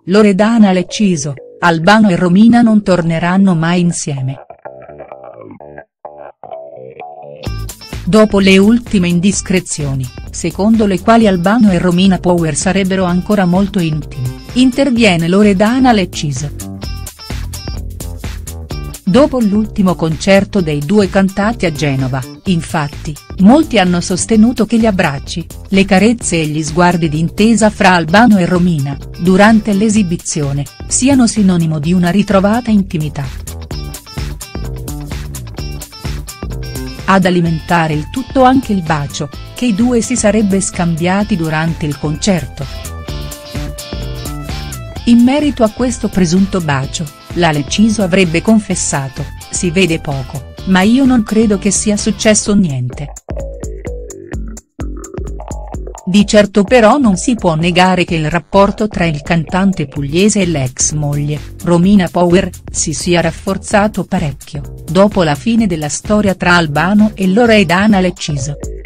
Loredana Lecciso, Albano e Romina non torneranno mai insieme. Dopo le ultime indiscrezioni, secondo le quali Albano e Romina Power sarebbero ancora molto intimi, interviene Loredana Lecciso. Dopo l'ultimo concerto dei due cantanti a Genova, infatti, molti hanno sostenuto che gli abbracci, le carezze e gli sguardi d'intesa fra Albano e Romina, durante l'esibizione, siano sinonimo di una ritrovata intimità. Ad alimentare il tutto anche il bacio, che i due si sarebbe scambiati durante il concerto. In merito a questo presunto bacio, la Lecciso avrebbe confessato: "Si vede poco, ma io non credo che sia successo niente". Di certo però non si può negare che il rapporto tra il cantante pugliese e l'ex moglie, Romina Power, si sia rafforzato parecchio, dopo la fine della storia tra Albano e Loredana Lecciso.